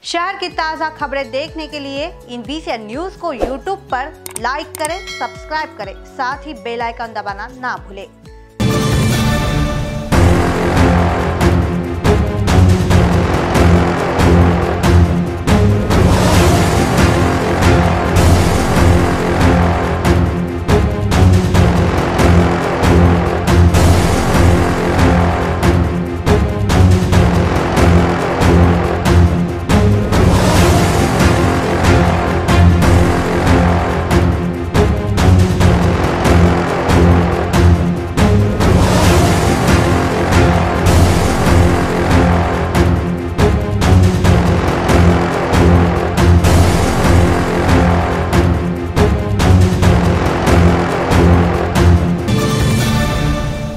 शहर की ताज़ा खबरें देखने के लिए इन VCN न्यूज़ को YouTube पर लाइक करें, सब्सक्राइब करें, साथ ही बेल आइकन दबाना ना भूलें।